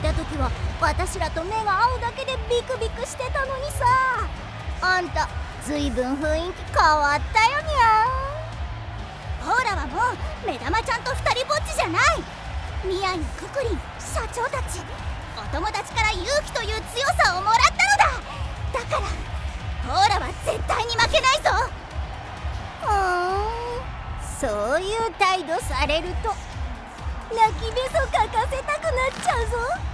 た時は私らと目が合うだけでビクビクしてたのにさ。あんたずいぶん雰囲気変わったよにゃ。ほらはもう目玉ちゃんと二人ぼっちじゃない。ミヤにククリン社長たちお友達から勇気という強さをもらったのだ。だからほらは絶対に負けないぞ。そういう態度されると泣きべそかかせたくなっちゃうぞ。